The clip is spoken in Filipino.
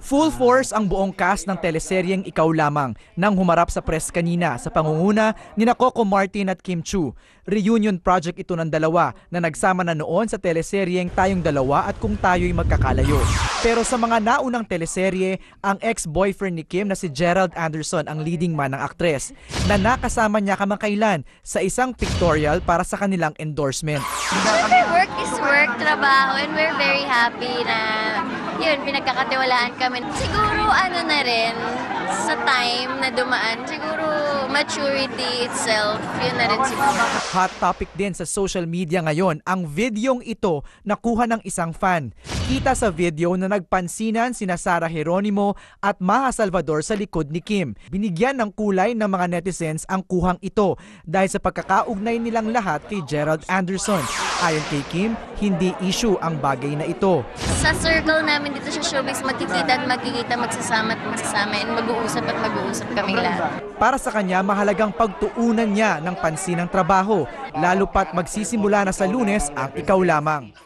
Full force ang buong cast ng teleseryeng Ikaw Lamang nang humarap sa press kanina sa pangunguna ni Coco Martin at Kim Chiu. Reunion project ito ng dalawa na nagsama na noon sa teleseryeng Tayong Dalawa at Kung Tayo'y Magkakalayo. Pero sa mga naunang teleserye, ang ex-boyfriend ni Kim na si Gerald Anderson ang leading man ng aktres na nakasama niya kamakailan sa isang pictorial para sa kanilang endorsement. Work is work, trabaho, and we're very happy na yun, pinagkakatiwalaan kami. Siguro ano na rin, sa time na dumaan, siguro maturity itself, yun na rin siguro. Hot topic din sa social media ngayon ang videong ito nakuha ng isang fan. Kita sa video na nagpansinan sina Sara Geronimo at Maha Salvador sa likod ni Kim. Binigyan ng kulay ng mga netizens ang kuhang ito dahil sa pagkakaugnay nilang lahat kay Gerald Anderson. Ayon kay Kim, hindi issue ang bagay na ito. Sa circle namin dito sa showbiz, magkikita at magkikita, magsasama at magsasama, and mag-uusap at mag-uusap kaming lahat. Para sa kanya, mahalagang pagtuunan niya ng pansin ng trabaho, lalo pat magsisimula na sa Lunes ang Ikaw Lamang.